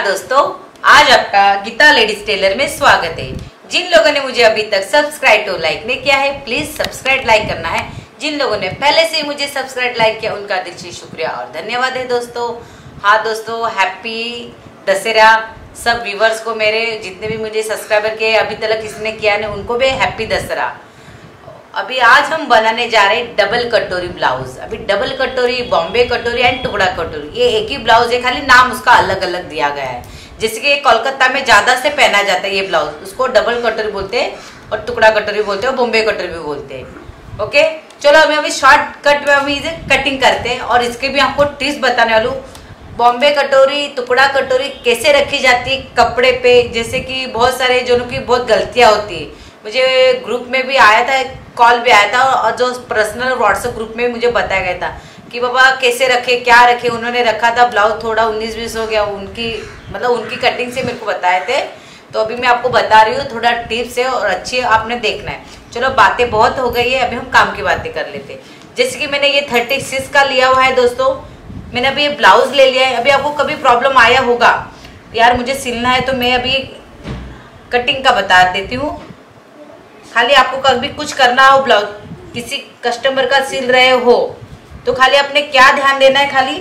दोस्तों, आज आपका गीता लेडीज टेलर में स्वागत है। जिन लोगों ने मुझे अभी तक सब्सक्राइब और लाइक नहीं किया है, प्लीज सब्सक्राइब लाइक करना है। जिन लोगों ने पहले से मुझे सब्सक्राइब लाइक किया, उनका दिल से शुक्रिया और धन्यवाद है दोस्तों। हाँ दोस्तों, हैप्पी दशहरा सब व्यूवर्स को, मेरे जितने भी मुझे सब्सक्राइबर के अभी तक किसने किया नहीं, उनको भी हैप्पी दशहरा। अभी आज हम बनाने जा रहे हैं डबल कटोरी ब्लाउज। अभी डबल कटोरी, बॉम्बे कटोरी एंड टुकड़ा कटोरी, ये एक ही ब्लाउज है, खाली नाम उसका अलग अलग दिया गया है। जैसे कि कोलकाता में ज्यादा से पहना जाता है ये ब्लाउज, उसको डबल कटोरी बोलते हैं और टुकड़ा कटोरी बोलते हैं और बॉम्बे कटोरी भी बोलते हैं। ओके, चलो अभी शॉर्ट कट में हम इसे कटिंग करते हैं और इसके भी आपको टिप्स बताने वालू। बॉम्बे कटोरी, टुकड़ा कटोरी कैसे रखी जाती है कपड़े पे, जैसे कि बहुत सारे जनों की बहुत गलतियां होती है। मुझे ग्रुप में भी आया था, कॉल भी आया था और जो पर्सनल व्हाट्सएप ग्रुप में मुझे बताया गया था कि बाबा कैसे रखे, क्या रखे। उन्होंने रखा था ब्लाउज थोड़ा 19-20 हो गया, उनकी कटिंग से मेरे को बताए थे। तो अभी मैं आपको बता रही हूँ, थोड़ा टिप्स है और अच्छी आपने देखना है। चलो बातें बहुत हो गई है, अभी हम काम की बातें कर लेते हैं। जैसे कि मैंने ये 36 का लिया हुआ है दोस्तों, मैंने अभी ये ब्लाउज ले लिया है। अभी आपको कभी प्रॉब्लम आया होगा यार मुझे सिलना है, तो मैं अभी कटिंग का बता देती हूँ। खाली आपको कभी कुछ करना हो, ब्लाउज किसी कस्टमर का सिल रहे हो, तो खाली आपने क्या ध्यान देना है, खाली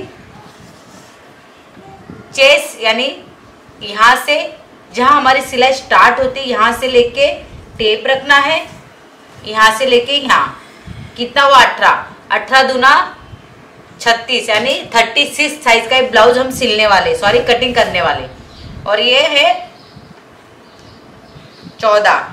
चेस यानी यहाँ से जहाँ हमारी सिलाई स्टार्ट होती है, यहाँ से लेके टेप रखना है, यहाँ से लेके यहाँ कितना हुआ 18 दूना 36 यानी 36 साइज का ब्लाउज हम सिलने वाले, सॉरी कटिंग करने वाले। और ये है 14,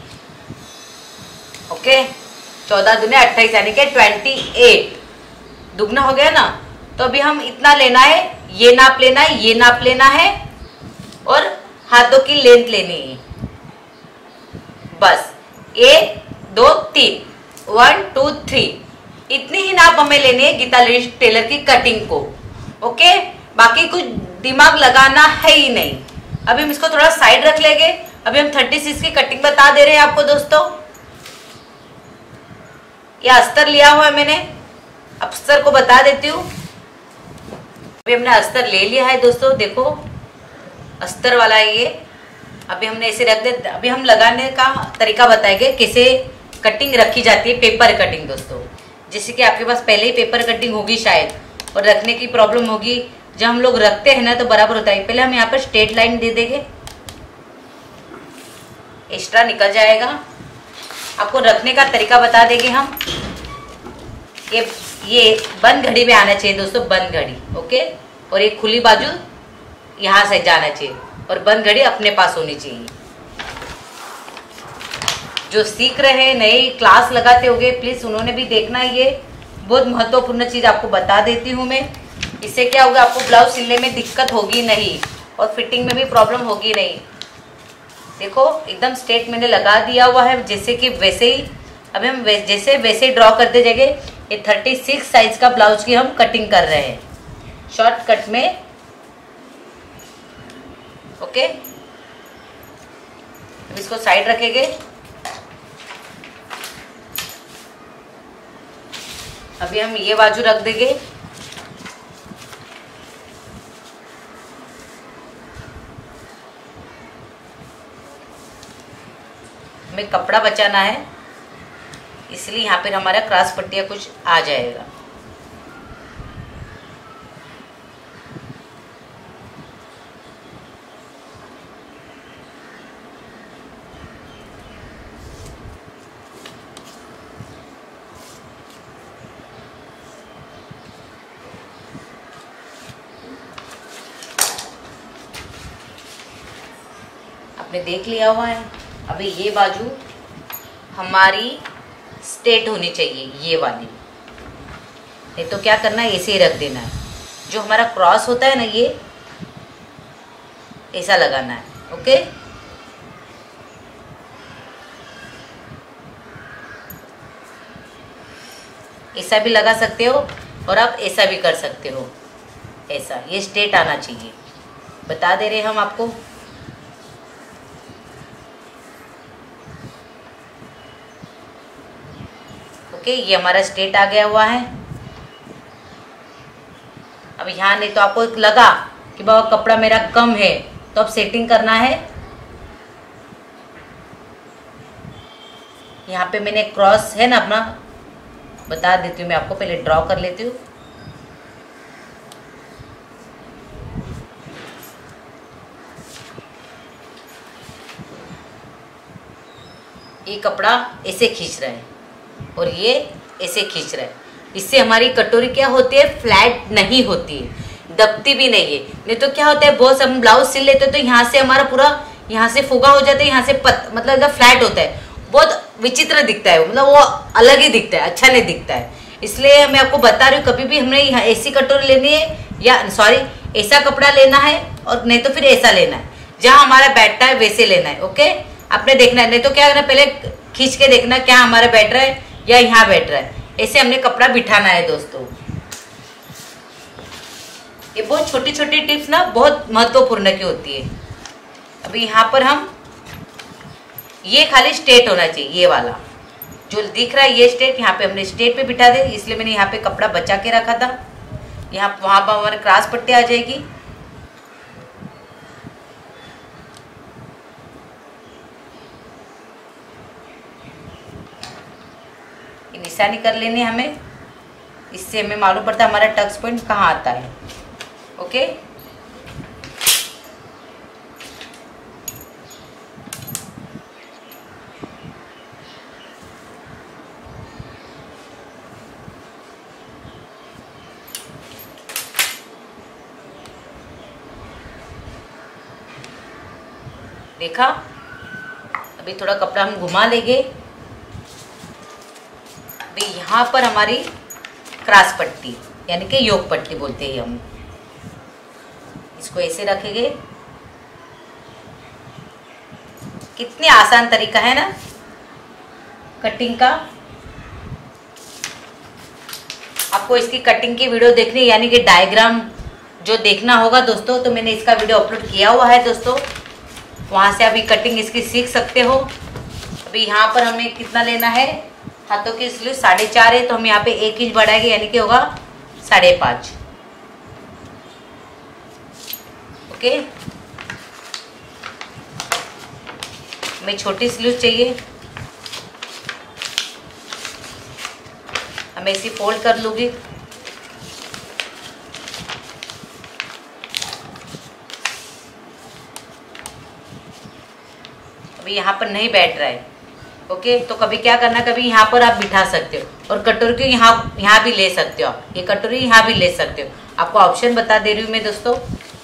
ओके, 14 दूने 28 यानी कि 28 दुगना हो गया ना। तो अभी हम इतना लेना है, ये नाप लेना है, ये नाप लेना है और हाथों की लेंथ लेनी है। बस 1 2 3 1 2 3 इतनी ही नाप हमें लेनी है गीता लेडीज टेलर की कटिंग को। ओके, बाकी कुछ दिमाग लगाना है ही नहीं। अभी हम इसको थोड़ा साइड रख लेंगे। अभी हम 36 की कटिंग बता दे रहे हैं आपको दोस्तों। ये अस्तर लिया हुआ है मैंने, अस्तर को बता देती हूँ। अभी हमने अस्तर ले लिया है दोस्तों, देखो अस्तर वाला है ये। अभी हमने इसे रख दे। अभी हम लगाने का तरीका बताएंगे कैसे कटिंग रखी जाती है, पेपर कटिंग दोस्तों। जैसे कि आपके पास पहले ही पेपर कटिंग होगी शायद, और रखने की प्रॉब्लम होगी। जब हम लोग रखते हैं ना तो बराबर होता है। पहले हम यहाँ पर स्ट्रेट लाइन दे देंगे, एक्स्ट्रा निकल जाएगा। आपको रखने का तरीका बता देंगे हम। ये बंद घड़ी में आना चाहिए दोस्तों, बंद घड़ी, ओके। और ये खुली बाजू यहाँ से जाना चाहिए और बंद घड़ी अपने पास होनी चाहिए। जो सीख रहे हैं, नई क्लास लगाते होंगे, प्लीज उन्होंने भी देखना है। ये बहुत महत्वपूर्ण चीज आपको बता देती हूँ मैं। इससे क्या होगा, आपको ब्लाउज सिलने में दिक्कत होगी नहीं और फिटिंग में भी प्रॉब्लम होगी नहीं। देखो एकदम स्ट्रेट मैंने लगा दिया हुआ है, जैसे कि वैसे ही। अभी हम जैसे वैसे ड्रॉ करते जगह ये 36 साइज का ब्लाउज की हम कटिंग कर रहे हैं शॉर्ट कट में, ओके। अब इसको साइड रखेंगे। अभी हम ये बाजू रख देंगे। हमें कपड़ा बचाना है, इसलिए यहाँ पर हमारा क्रॉस पट्टियाँ कुछ आ जाएगा। आपने देख लिया हुआ है। अभी ये बाजू हमारी स्ट्रेट होनी चाहिए, ये वाली। नहीं तो क्या करना है, ऐसे ही रख देना है। जो हमारा क्रॉस होता है ना, ये ऐसा लगाना है, ओके। ऐसा भी लगा सकते हो और आप ऐसा भी कर सकते हो। ऐसा ये स्ट्रेट आना चाहिए, बता दे रहे हम आपको। ओके, ये हमारा स्ट्रेट आ गया हुआ है। अब यहाँ नहीं तो आपको लगा कि बाबा कपड़ा मेरा कम है, तो अब सेटिंग करना है। यहाँ पे मैंने क्रॉस है ना अपना, बता देती हूँ मैं आपको, पहले ड्रॉ कर लेती हूँ। ये कपड़ा ऐसे खींच रहा है और ये ऐसे खींच रहा है। इससे हमारी कटोरी क्या होती है, फ्लैट नहीं होती है, दबती भी नहीं है। नहीं तो क्या होता है, बहुत हम ब्लाउज सिल लेते हैं तो यहाँ से हमारा पूरा यहाँ से फुगा हो जाता है, यहाँ से मतलब एकदम फ्लैट होता है, बहुत विचित्र दिखता है, मतलब वो अलग ही दिखता है, अच्छा नहीं दिखता है। इसलिए मैं आपको बता रही हूँ, कभी भी हमने यहाँ ऐसी कटोरी लेनी है, या सॉरी ऐसा कपड़ा लेना है, और नहीं तो फिर ऐसा लेना है, जहाँ हमारा बैठता है वैसे लेना है। ओके, आपने देखना है, नहीं तो क्या करना, पहले खींच के देखना क्या हमारा बैठ रहा है या यहाँ बैठ रहा है, ऐसे हमने कपड़ा बिठाना है दोस्तों। ये बहुत छोटी छोटी टिप्स ना बहुत महत्वपूर्ण की होती है। अभी यहाँ पर हम, ये खाली स्ट्रेट होना चाहिए, ये वाला जो दिख रहा है ये स्ट्रेट, यहाँ पे हमने स्ट्रेट पे बिठा दे, इसलिए मैंने यहाँ पे कपड़ा बचा के रखा था। यहाँ वहां पर हमारे क्रॉस पट्टी आ जाएगी। निशानी कर लेनी हमें, इससे हमें मालूम पड़ता है हमारा टक्स पॉइंट कहाँ आता है। ओके, देखा। अभी थोड़ा कपड़ा हम घुमा लेंगे। अभी यहाँ पर हमारी क्रॉस पट्टी यानी कि योग पट्टी बोलते हैं हम, इसको ऐसे रखेंगे। कितनी आसान तरीका है ना कटिंग का। आपको इसकी कटिंग की वीडियो देखनी यानी कि डायग्राम जो देखना होगा दोस्तों, तो मैंने इसका वीडियो अपलोड किया हुआ है दोस्तों, वहां से अभी कटिंग इसकी सीख सकते हो। अभी यहाँ पर हमें कितना लेना है, हाथों की स्लीव 4.5 है, तो हम यहाँ पे 1 इंच बढ़ाएंगे यानी कि होगा 5.5। ओके, हमें छोटी स्लीव चाहिए, मैं इसी फोल्ड कर लूंगी। अभी यहाँ पर नहीं बैठ रहा है। ओके, तो कभी क्या करना, कभी यहाँ पर आप बिठा सकते हो, और कटोरी को यहाँ भी ले सकते हो आप, ये कटोरी यहाँ भी ले सकते हो। आपको ऑप्शन बता दे रही हूँ मैं दोस्तों।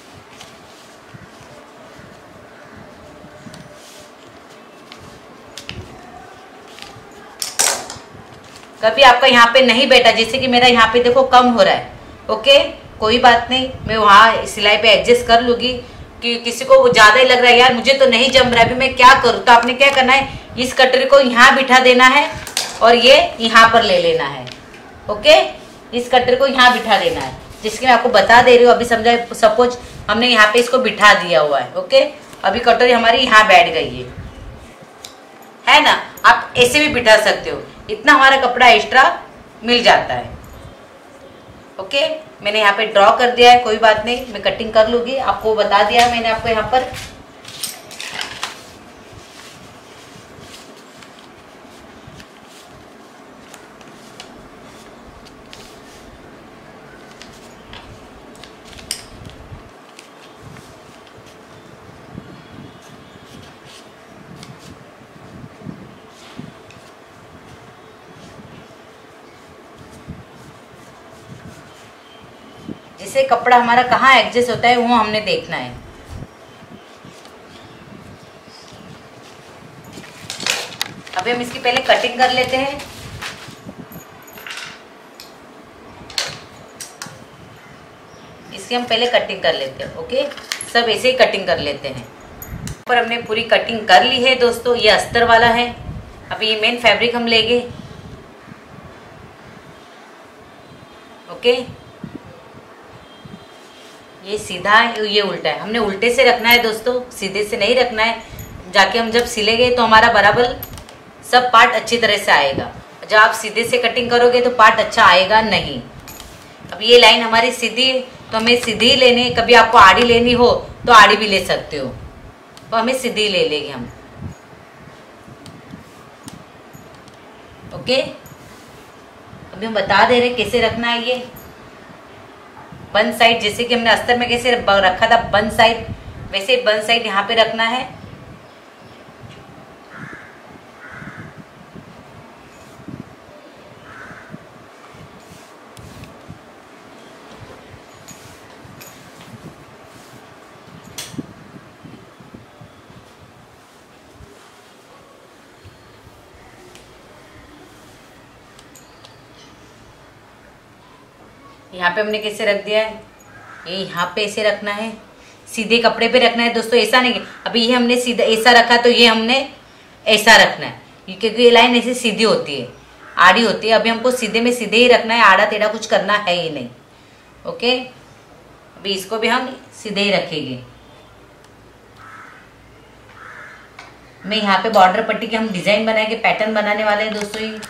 कभी आपका यहाँ पे नहीं बैठा, जैसे कि मेरा यहाँ पे देखो कम हो रहा है। ओके, कोई बात नहीं, मैं वहाँ सिलाई पे एडजस्ट कर लूंगी। कि किसी को वो ज्यादा ही लग रहा है यार मुझे तो नहीं जम रहा है, अभी मैं क्या करूँ, तो आपने क्या करना है, इस कटोरी को यहाँ बिठा देना है और ये यहाँ पर ले लेना है। ओके, इस कटोरी को यहाँ बिठा देना है, जिसकी मैं आपको बता दे रही हूँ। अभी समझा, सपोज हमने यहाँ पे इसको बिठा दिया हुआ है। ओके, अभी कटोरी हमारी यहाँ बैठ गई है ना। आप ऐसे भी बिठा सकते हो, इतना हमारा कपड़ा एक्स्ट्रा मिल जाता है। ओके, मैंने यहाँ पे ड्रॉ कर दिया है, कोई बात नहीं, मैं कटिंग कर लूंगी। आपको बता दिया मैंने आपको यहाँ पर। जिससे कपड़ा हमारा कहाँ एडजस्ट होता है वो हमने देखना है। अभी हम इसकी पहले कटिंग कर लेते हैं। इसकी हम पहले कटिंग कर लेते हैं। ओके, सब ऐसे ही कटिंग कर लेते हैं। पर हमने पूरी कटिंग कर ली है दोस्तों, ये अस्तर वाला है। अभी ये मेन फैब्रिक हम लेंगे। ओके, ये सीधा है, ये उल्टा है, हमने उल्टे से रखना है दोस्तों, सीधे से नहीं रखना है। जाके हम जब सिलेंगे तो हमारा बराबर सब पार्ट अच्छी तरह से आएगा। जब आप सीधे से कटिंग करोगे तो पार्ट अच्छा आएगा नहीं। अब ये लाइन हमारी सीधी है तो हमें सीधी लेनी, कभी आपको आड़ी लेनी हो तो आड़ी भी ले सकते हो, तो हमें सीधी ले लेंगे हम। ओके, अभी हम बता दे रहे कैसे रखना है ये बन साइड, जैसे कि हमने अस्तर में कैसे रखा था बन साइड, वैसे बन साइड यहाँ पे रखना है। यहाँ पे हमने कैसे रख दिया है, ये यहाँ पे ऐसे रखना है, सीधे कपड़े पे रखना है दोस्तों, ऐसा नहीं। अभी ये हमने सीधा ऐसा रखा तो ये हमने ऐसा रखना है, क्योंकि ये लाइन ऐसे सीधी होती है, आड़ी होती है। अभी हमको सीधे में सीधे ही रखना है, आड़ा टेढ़ा कुछ करना है ही नहीं। ओके, अभी इसको भी हम सीधे ही रखेंगे। मैं यहाँ पे बॉर्डर पट्टी के हम डिजाइन बनाएंगे, पैटर्न बनाने वाले हैं दोस्तों। ये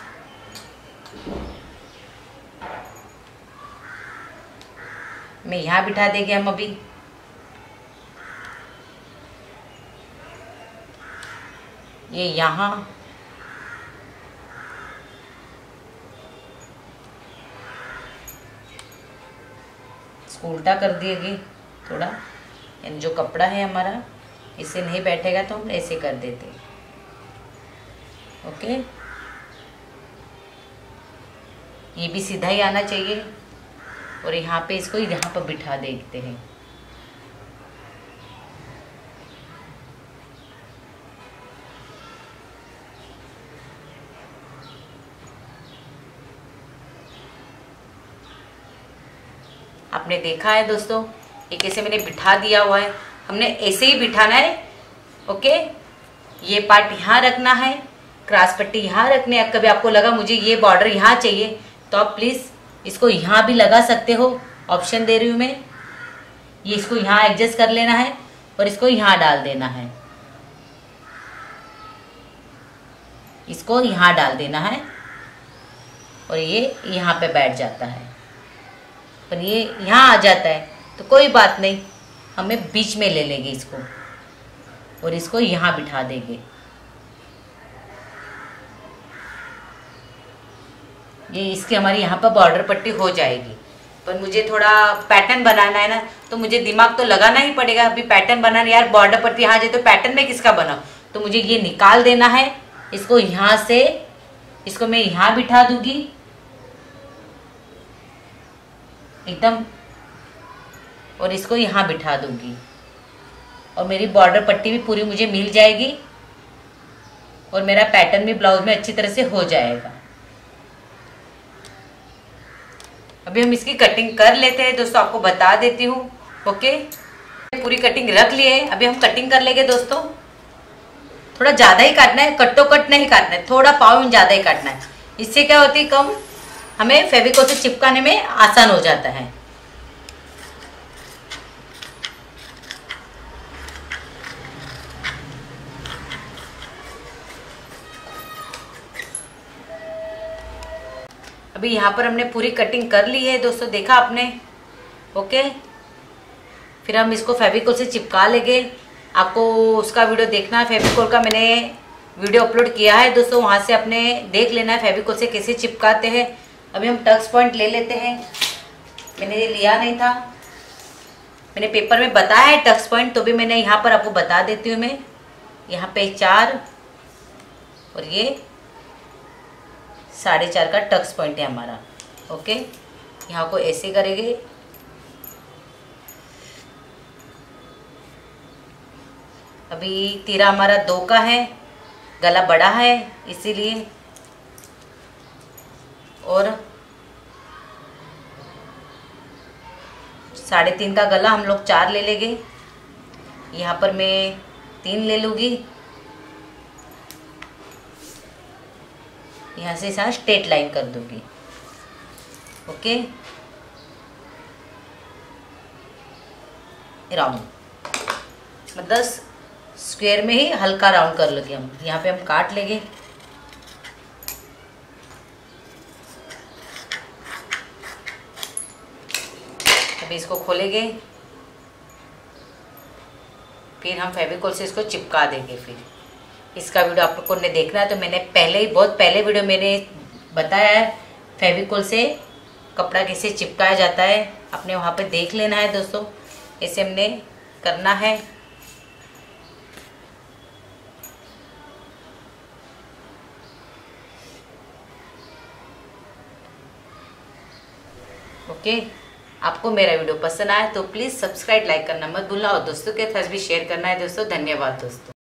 मैं यहाँ बिठा देंगे हम अभी। ये यहाँ इसको उल्टा कर दिएगी थोड़ा, यानी जो कपड़ा है हमारा इससे नहीं बैठेगा तो हम ऐसे कर देते। ओके, ये भी सीधा ही आना चाहिए, और यहाँ पे इसको यहाँ पर बिठा देते हैं। आपने देखा है दोस्तों, ये कैसे मैंने बिठा दिया हुआ है, हमने ऐसे ही बिठाना है। ओके, ये पार्ट यहाँ रखना है, क्रॉस पट्टी यहाँ रखने है। कभी आपको लगा मुझे ये बॉर्डर यहाँ चाहिए तो आप प्लीज इसको यहाँ भी लगा सकते हो, ऑप्शन दे रही हूँ मैं। ये इसको यहाँ एडजस्ट कर लेना है और इसको यहाँ डाल देना है, इसको यहाँ डाल देना है, और ये यहाँ पे बैठ जाता है। पर ये यहाँ आ जाता है तो कोई बात नहीं, हमें बीच में ले लेंगे इसको और इसको यहाँ बिठा देंगे। ये इसकी हमारी यहाँ पर बॉर्डर पट्टी हो जाएगी। पर मुझे थोड़ा पैटर्न बनाना है ना, तो मुझे दिमाग तो लगाना ही पड़ेगा। अभी पैटर्न बनाना, यार बॉर्डर पट्टी यहाँ जाए तो पैटर्न में किसका बनाऊं, तो मुझे ये निकाल देना है। इसको यहाँ से, इसको मैं यहाँ बिठा दूंगी एकदम, और इसको यहाँ बिठा दूंगी, और मेरी बॉर्डर पट्टी भी पूरी मुझे मिल जाएगी, और मेरा पैटर्न भी ब्लाउज में अच्छी तरह से हो जाएगा। अभी हम इसकी कटिंग कर लेते हैं दोस्तों, आपको बता देती हूँ। ओके, पूरी कटिंग रख लिए है, अभी हम कटिंग कर लेंगे दोस्तों। थोड़ा ज्यादा ही काटना है, कट्टो कट नहीं काटना है, थोड़ा पाव ज्यादा ही काटना है। इससे क्या होती है, कम हमें फेविकोल से चिपकाने में आसान हो जाता है। अभी यहाँ पर हमने पूरी कटिंग कर ली है दोस्तों, देखा आपने। ओके, फिर हम इसको फेविकोल से चिपका लेंगे। आपको उसका वीडियो देखना है, फेविकोल का मैंने वीडियो अपलोड किया है दोस्तों, वहाँ से अपने देख लेना है फेविकोल से कैसे चिपकाते हैं। अभी हम टक्स पॉइंट ले लेते हैं, मैंने ये लिया नहीं था, मैंने पेपर में बताया है टक्स पॉइंट, तो भी मैंने यहाँ पर आपको बता देती हूँ मैं। यहाँ पे 4 और ये 4.5 का टक्स पॉइंट है हमारा। ओके, यहाँ को ऐसे करेंगे, अभी तीरा हमारा 2 का है, गला बड़ा है इसीलिए, और 3.5 का गला हम लोग 4 ले लेंगे। यहाँ पर मैं 3 ले लूँगी, यहाँ से यहाँ स्ट्रेट लाइन कर दूँगी। ओके, राउंड मतलब स्क्वायर में ही हल्का राउंड कर लेंगे हम। यहाँ पे हम काट लेंगे, अभी इसको खोलेंगे, फिर हम फेविकोल से इसको चिपका देंगे। फिर इसका वीडियो आप लोगों ने देखना है तो मैंने बहुत पहले वीडियो मैंने बताया है फेविकोल से कपड़ा कैसे चिपकाया जाता है, आपने वहाँ पे देख लेना है दोस्तों। ऐसे हमने करना है। ओके, आपको मेरा वीडियो पसंद आए तो प्लीज़ सब्सक्राइब लाइक करना मत भूलना और दोस्तों के साथ भी शेयर करना है दोस्तों। धन्यवाद दोस्तों।